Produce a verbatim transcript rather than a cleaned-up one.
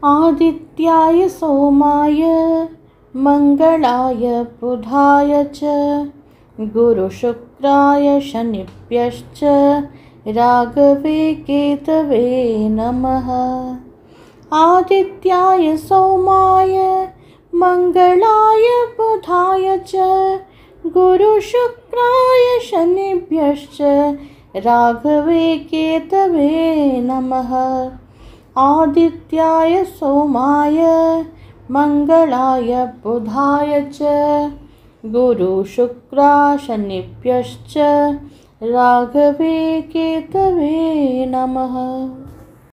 आदित्याय सोमाय मंगलाय बुधाय च गुरुशुक्राय शनिभ्यश्च राघवे केतवे नमः। आदित्याय सोमाय मंगलाय बुधाय च गुरुशुक्राय शनिभ्यश्च राघवे केतवे नमः। आदित्याय सोमाय मंगलाय बुधाय च गुरुशुक्राय शनिभ्यश्च राघवे केतवे नमः।